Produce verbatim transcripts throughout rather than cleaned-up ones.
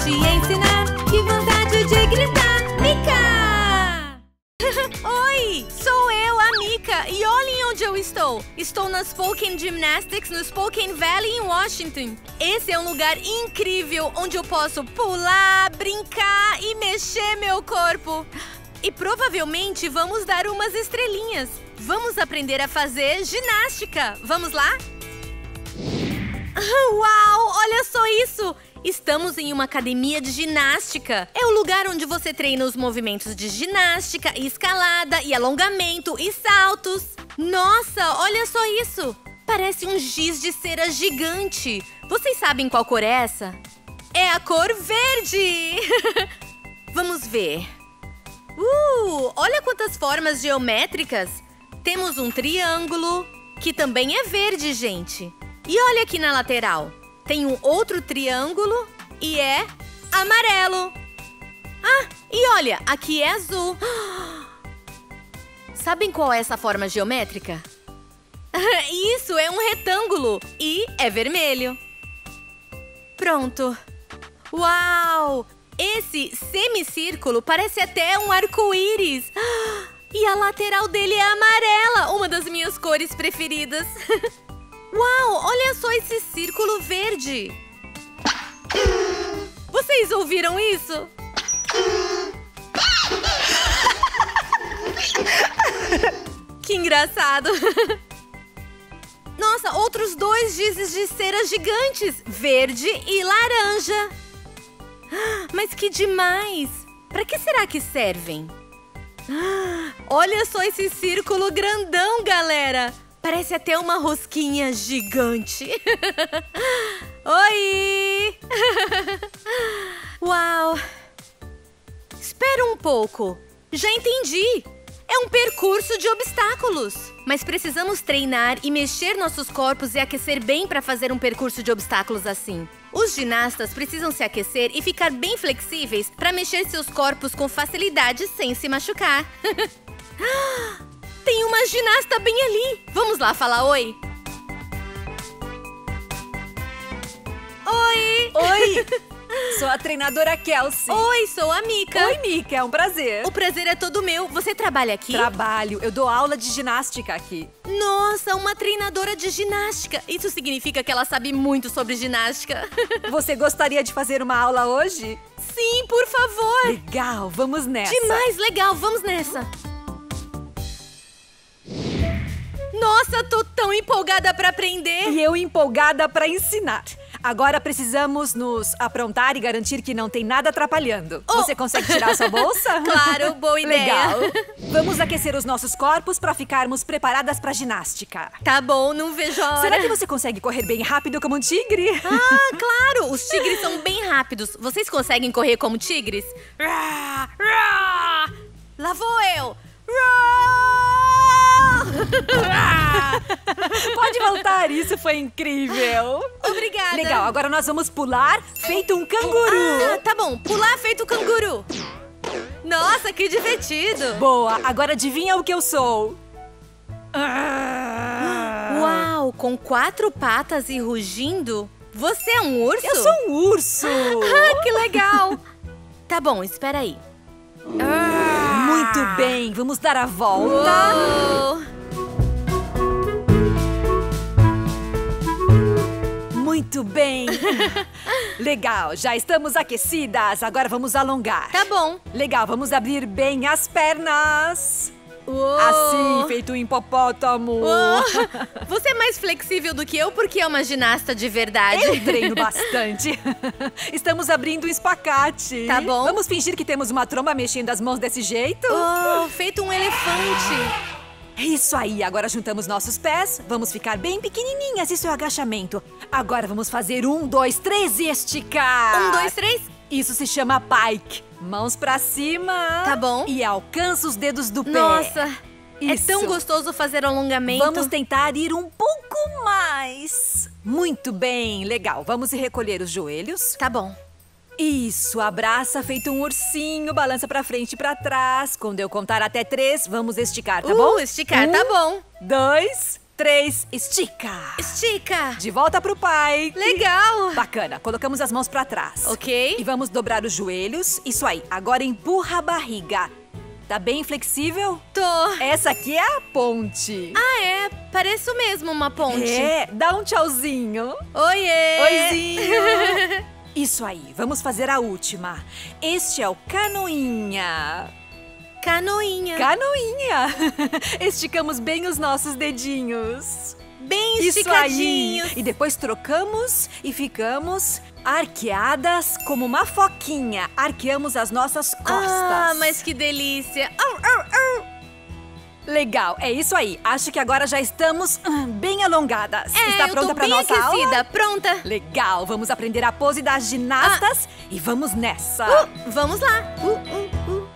te ensinar. Que vontade de gritar, Mika! Oi, sou eu, a Mika, e olhem onde eu estou. Estou na Spokane Gymnastics, no Spokane Valley, em Washington. Esse é um lugar incrível, onde eu posso pular, brincar e mexer meu corpo. E provavelmente vamos dar umas estrelinhas. Vamos aprender a fazer ginástica. Vamos lá? Uau, olha só isso! Estamos em uma academia de ginástica. É o lugar onde você treina os movimentos de ginástica, e escalada, e alongamento, e saltos. Nossa, olha só isso! Parece um giz de cera gigante. Vocês sabem qual cor é essa? É a cor verde! Vamos ver. Uh, olha quantas formas geométricas. Temos um triângulo, que também é verde, gente. E olha aqui na lateral. Tem um outro triângulo e é amarelo. Ah, e olha, aqui é azul. Sabem qual é essa forma geométrica? Isso, é um retângulo e é vermelho. Pronto. Uau! Esse semicírculo parece até um arco-íris. E a lateral dele é amarela, uma das minhas cores preferidas. Uau, olha só esse círculo verde. Vocês ouviram isso? Que engraçado. Nossa, outros dois gizes de cera gigantes, verde e laranja. Mas que demais! Pra que será que servem? Olha só esse círculo grandão, galera! Parece até uma rosquinha gigante. Oi! Uau! Espera um pouco. Já entendi. É um percurso de obstáculos. Mas precisamos treinar e mexer nossos corpos e aquecer bem para fazer um percurso de obstáculos assim. Os ginastas precisam se aquecer e ficar bem flexíveis para mexer seus corpos com facilidade sem se machucar. Tem uma ginasta bem ali. Vamos lá falar oi? Oi! Oi! Sou a treinadora Kelsey. Oi, sou a Mika. Oi, Mika, é um prazer. O prazer é todo meu. Você trabalha aqui? Trabalho, eu dou aula de ginástica aqui. Nossa, uma treinadora de ginástica. Isso significa que ela sabe muito sobre ginástica. Você gostaria de fazer uma aula hoje? Sim, por favor. Legal, vamos nessa. Demais, legal, vamos nessa. Nossa, tô tão empolgada pra aprender. E eu empolgada pra ensinar. Agora precisamos nos aprontar e garantir que não tem nada atrapalhando. Oh. Você consegue tirar sua bolsa? Claro, boa ideia. Legal. Vamos aquecer os nossos corpos pra ficarmos preparadas pra ginástica. Tá bom, não vejo a hora. Será que você consegue correr bem rápido como um tigre? Ah, claro! Os tigres são bem rápidos. Vocês conseguem correr como tigres? Lá vou eu! Pode voltar, isso foi incrível. Obrigada. Legal, agora nós vamos pular feito um canguru. Ah, tá bom, pular feito canguru. Nossa, que divertido. Boa, agora adivinha o que eu sou? Uau, com quatro patas e rugindo? Você é um urso? Eu sou um urso. Ah, que legal. Tá bom, espera aí. Muito bem, vamos dar a volta. Uou. Muito bem. Legal, já estamos aquecidas. Agora vamos alongar. Tá bom. Legal, vamos abrir bem as pernas. Uou. Assim, feito um hipopótamo. Uou. Você é mais flexível do que eu porque é uma ginasta de verdade. Eu treino bastante. Estamos abrindo um espacate. Tá bom. Vamos fingir que temos uma tromba mexendo as mãos desse jeito? Oh, feito um elefante. Isso aí, agora juntamos nossos pés. Vamos ficar bem pequenininhas, isso é o agachamento. Agora vamos fazer um, dois, três e esticar. Um, dois, três. Isso se chama pike. Mãos pra cima. Tá bom. E alcança os dedos do pé. Nossa, Isso. é tão gostoso fazer alongamento. Vamos tentar ir um pouco mais. Muito bem, legal. Vamos recolher os joelhos. Tá bom. Isso, abraça feito um ursinho, balança pra frente e pra trás. Quando eu contar até três, vamos esticar, tá uh, bom? esticar, um, tá bom. Dois, três, estica. Estica. De volta pro pai. Legal. Bacana. Colocamos as mãos pra trás. Ok. E vamos dobrar os joelhos. Isso aí. Agora empurra a barriga. Tá bem flexível? Tô. Essa aqui é a ponte. Ah, é. Pareço mesmo uma ponte. É. Dá um tchauzinho. Oiê. Oizinho. Isso aí. Vamos fazer a última. Este é o canoinha. Canoinha. Canoinha. Esticamos bem os nossos dedinhos. Bem Isso esticadinhos. aí. E depois trocamos e ficamos arqueadas como uma foquinha. Arqueamos as nossas costas. Ah, mas que delícia. Au, au, au. Legal, é isso aí. Acho que agora já estamos hum, bem alongadas. É, Está eu pronta tô para bem nossa aquecida. aula? Pronta. Legal, vamos aprender a pose das ginastas e vamos nessa. Uh, vamos lá. Uh, uh, uh.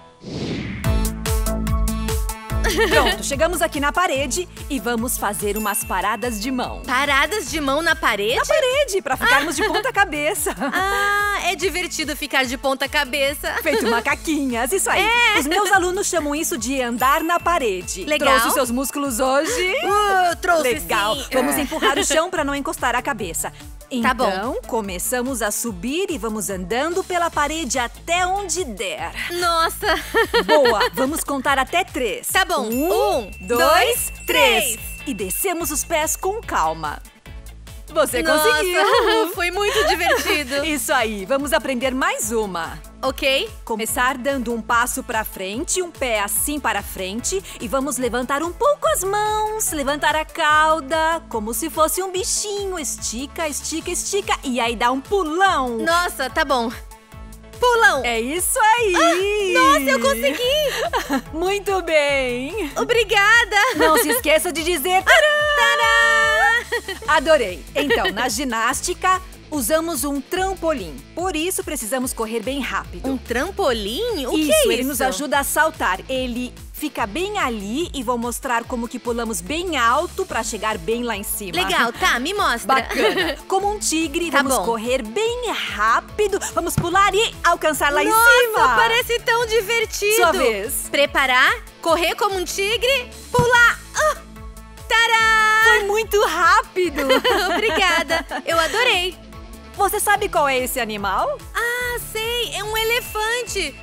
Pronto, chegamos aqui na parede e vamos fazer umas paradas de mão. Paradas de mão na parede? Na parede, para ficarmos de ponta cabeça. Ah, é divertido ficar de ponta cabeça. Feito macaquinhas, isso aí. É. Os meus alunos chamam isso de andar na parede. Legal. Trouxe os seus músculos hoje? Uh, trouxe Legal. sim. Vamos empurrar o chão para não encostar a cabeça. Tá bom. Então, começamos a subir e vamos andando pela parede até onde der. Nossa. Boa, vamos contar até três. Tá bom. Um, Um, dois, dois, três. três. E descemos os pés com calma. Você Nossa, conseguiu! foi muito divertido. Isso aí, vamos aprender mais uma. Ok? Começar dando um passo para frente, um pé assim para frente e vamos levantar um pouco as mãos, levantar a cauda, como se fosse um bichinho. Estica, estica, estica e aí dá um pulão. Nossa, tá bom. Pulão. É isso aí! Ah, nossa, eu consegui! Muito bem! Obrigada! Não se esqueça de dizer Tadá! adorei! Então, na ginástica, usamos um trampolim. Por isso, precisamos correr bem rápido. Um trampolim? O isso, que é isso? ele nos ajuda a saltar. Ele fica bem ali e vou mostrar como que pulamos bem alto pra chegar bem lá em cima. Legal, tá, me mostra. Bacana. Como um tigre, Tá vamos bom. correr bem rápido. Vamos pular e alcançar lá Nossa, em cima. parece tão divertido. Sua vez. Preparar, correr como um tigre, pular. Ah, tará! Foi muito rápido. Obrigada, eu adorei. Você sabe qual é esse animal? Ah, sei, é um elefante.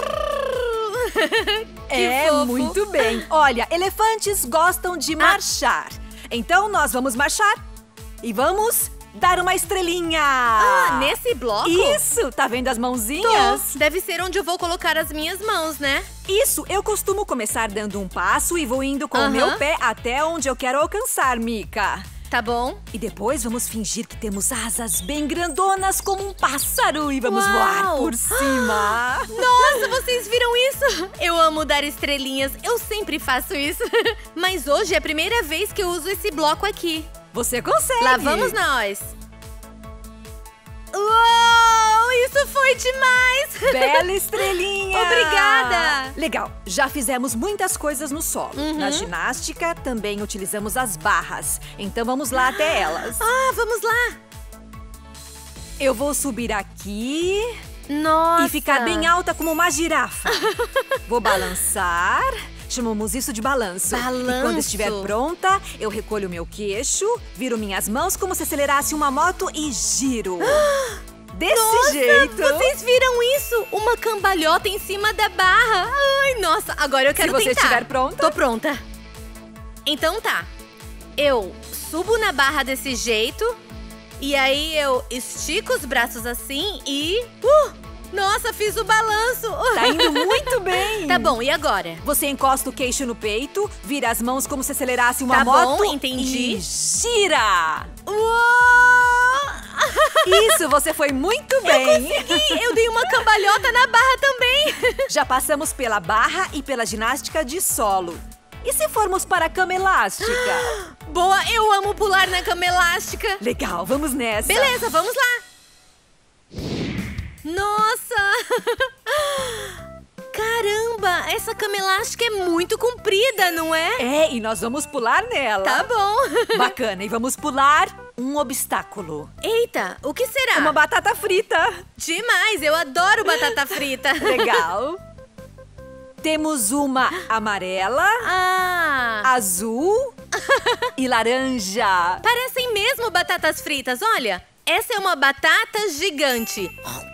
Que é, fofo. muito bem. Olha, elefantes gostam de marchar. Então, nós vamos marchar e vamos dar uma estrelinha. Ah, nesse bloco? Isso, tá vendo as mãozinhas? Tô. Deve ser onde eu vou colocar as minhas mãos, né? Isso, eu costumo começar dando um passo e vou indo com o Aham. meu pé até onde eu quero alcançar, Mica. Tá bom? E depois vamos fingir que temos asas bem grandonas como um pássaro e vamos Uau! voar por cima. Nossa, vocês viram isso? Eu amo dar estrelinhas, eu sempre faço isso. Mas hoje é a primeira vez que eu uso esse bloco aqui. Você consegue. Lá vamos nós. Uou, isso foi demais! Bela estrelinha! Obrigada! Legal, já fizemos muitas coisas no solo. Uhum. Na ginástica, também utilizamos as barras. Então vamos lá até elas. Ah, vamos lá! Eu vou subir aqui Nossa! e ficar bem alta como uma girafa. Vou balançar. Chamamos isso de balanço. Balanço. E quando estiver pronta, eu recolho meu queixo, viro minhas mãos como se acelerasse uma moto e giro. Desse Nossa, jeito. vocês viram isso? Uma cambalhota em cima da barra. Ai, nossa, agora eu quero Se você tentar. estiver pronta. Tô pronta. Então tá. Eu subo na barra desse jeito. E aí eu estico os braços assim e... Uh, nossa, fiz o balanço. Tá indo muito bem. Tá bom, e agora? Você encosta o queixo no peito, vira as mãos como se acelerasse uma Tá moto. bom, entendi. E gira. Uou! Isso, você foi muito bem. Eu consegui! Eu dei uma cambalhota na barra também! Já passamos pela barra e pela ginástica de solo. E se formos para a cama elástica? Boa, eu amo pular na cama elástica! Legal, vamos nessa. Beleza, vamos lá! Nossa! Caramba, essa cama elástica é muito comprida, não é? É, e nós vamos pular nela. Tá bom! Bacana, e vamos pular um obstáculo. Eita, o que será? Uma batata frita. Demais, eu adoro batata frita! Legal. Temos uma amarela, Ah! azul e laranja. Parecem mesmo batatas fritas, olha. Essa é uma batata gigante.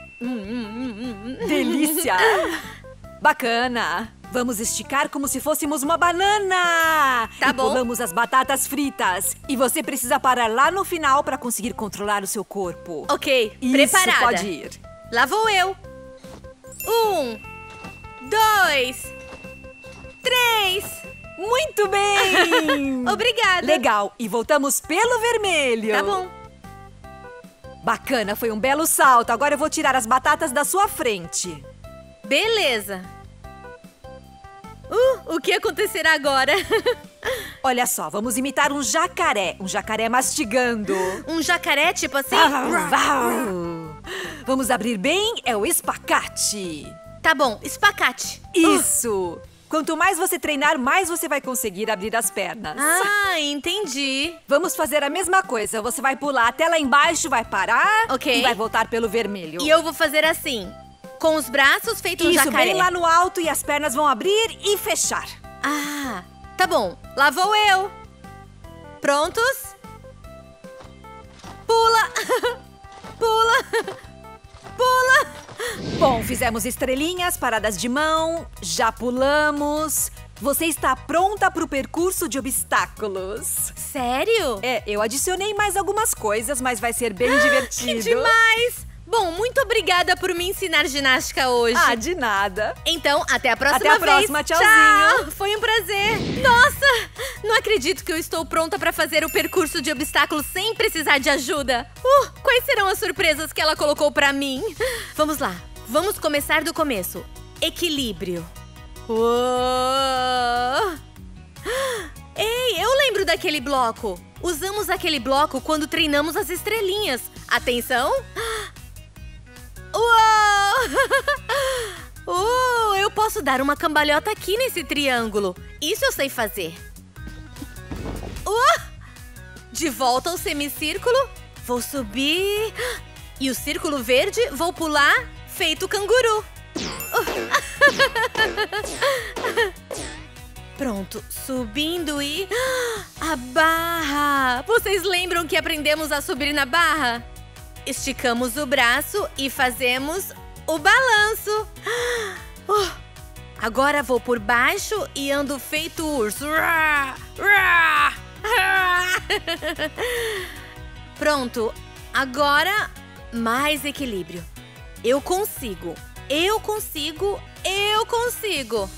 Delícia! Bacana! Vamos esticar como se fôssemos uma banana! Tá e bom. pulamos as batatas fritas. E você precisa parar lá no final para conseguir controlar o seu corpo. Ok, Isso, preparada. pode ir. Lá vou eu. Um, dois, três. Muito bem! Obrigada. Legal, e voltamos pelo vermelho. Tá bom. Bacana, foi um belo salto. Agora eu vou tirar as batatas da sua frente. Beleza. Uh, o que acontecerá agora? Olha só, vamos imitar um jacaré. Um jacaré mastigando. Um jacaré, tipo assim? Vamos abrir bem, é o espacate. Tá bom, espacate. Isso! Quanto mais você treinar, mais você vai conseguir abrir as pernas. Ah, entendi. Vamos fazer a mesma coisa. Você vai pular até lá embaixo, vai parar Ok. e vai voltar pelo vermelho. E eu vou fazer assim, com os braços feitos um Isso, jacaré. bem lá no alto e as pernas vão abrir e fechar. Ah, tá bom. Lá vou eu. Prontos? Pula! Pula! Pula! Bom, fizemos estrelinhas, paradas de mão, já pulamos. Você está pronta para o percurso de obstáculos. Sério? É, eu adicionei mais algumas coisas, mas vai ser bem divertido. Que demais! Bom, muito obrigada por me ensinar ginástica hoje. Ah, de nada. Então, até a próxima Até a vez. próxima, tchauzinho. Tchau, foi um prazer. Nossa, não acredito que eu estou pronta para fazer o percurso de obstáculos sem precisar de ajuda. Uh, quais serão as surpresas que ela colocou para mim? Vamos lá, vamos começar do começo. Equilíbrio. Uou. Ei, eu lembro daquele bloco. Usamos aquele bloco quando treinamos as estrelinhas. Atenção. Uou! Uh, eu posso dar uma cambalhota aqui nesse triângulo. Isso eu sei fazer. Uh! De volta ao semicírculo. Vou subir. E o círculo verde, vou pular, feito canguru. Uh. Pronto, subindo e... A barra! Vocês lembram que aprendemos a subir na barra? Esticamos o braço e fazemos o balanço. Uh, agora vou por baixo e ando feito urso. Pronto, agora mais equilíbrio. Eu consigo, eu consigo, eu consigo.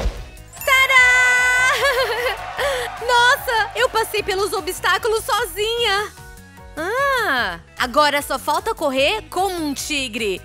Tadá! Nossa, eu passei pelos obstáculos sozinha. Ah, agora só falta correr como um tigre.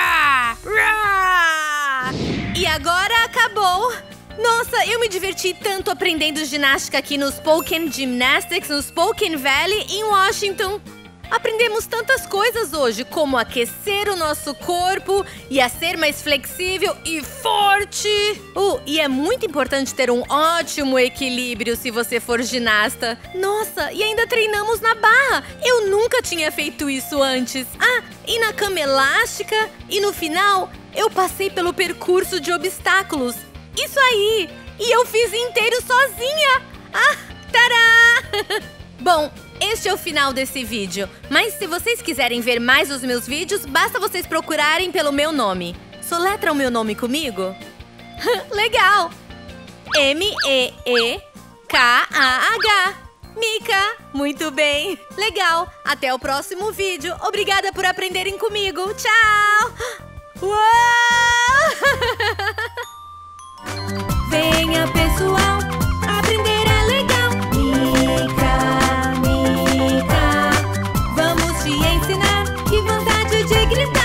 E agora acabou. Nossa, eu me diverti tanto aprendendo ginástica aqui no Spokane Gymnastics, no Spokane Valley, em Washington. Aprendemos tantas coisas hoje, como aquecer o nosso corpo e a ser mais flexível e forte. Uh, e é muito importante ter um ótimo equilíbrio se você for ginasta. Nossa, e ainda treinamos na barra. Eu nunca tinha feito isso antes. Ah, e na cama elástica. E no final, eu passei pelo percurso de obstáculos. Isso aí! E eu fiz inteiro sozinha. Ah, tará! Bom, este é o final desse vídeo, mas se vocês quiserem ver mais os meus vídeos, basta vocês procurarem pelo meu nome. Soletra o meu nome comigo? Legal! M E E K A H. Mika! Muito bem! Legal! Até o próximo vídeo. Obrigada por aprenderem comigo. Tchau! Uou! Venha, pessoal! Aprender é legal! Mika, Mika, vamos te ensinar. Que vontade de gritar!